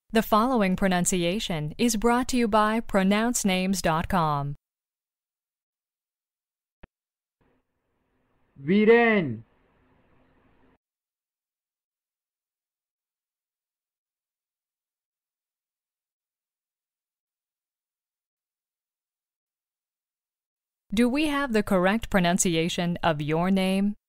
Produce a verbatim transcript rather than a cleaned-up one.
The following pronunciation is brought to you by pronounce names dot com. Viren. Do we have the correct pronunciation of your name?